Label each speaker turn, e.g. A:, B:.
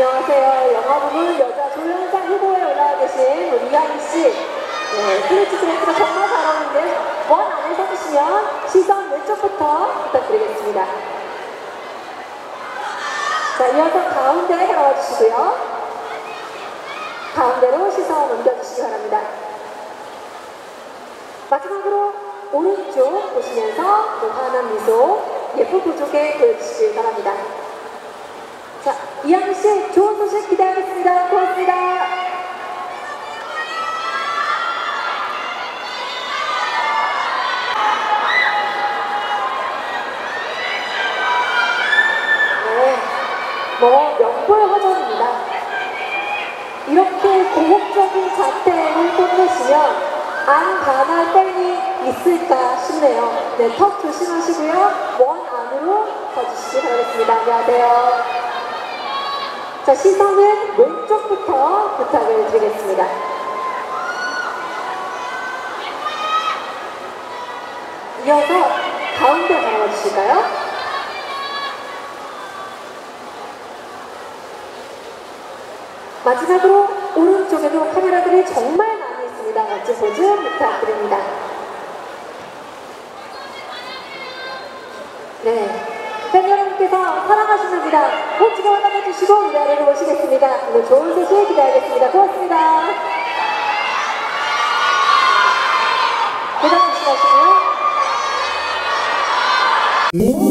A: 안녕하세요. 영화부문 여자 조연상 후보에 올라와 계신 우리 이하미 씨. 네, 스트레치 드레스가 정말 잘 어울리는데 원 안에 서주시면 시선 왼쪽부터 부탁드리겠습니다. 자, 이어서 가운데 걸어와 주시고요. 가운데로 시선 옮겨주시기 바랍니다. 마지막으로 오른쪽 보시면서 또 환한 미소 예쁜 표정에 보여주시기 바랍니다. 자, 이하미 씨 좋은 소식 기대하겠습니다. 고맙습니다. 네, 명불 허전입니다. 이렇게 고혹적인 자태를 뽐내시면 안 반할 땡이 있을까 싶네요. 네, 턱 조심하시고요. 원 안으로 서주시기 바라겠습니다. 안녕하세요. 자, 시선은 왼쪽부터 부탁을 드리겠습니다. 이어서 가운데 바라봐 주실까요? 마지막으로 오른쪽에도 카메라들이 정말 많이 있습니다. 멋진 포즈 부탁드립니다. 네. 팬 여러분께서 사랑하십니다. 멋지게 받아주시고 무대 아래로 모시겠습니다. 오늘 좋은 소식 기대하겠습니다. 고맙습니다. 계단 조심하시고요.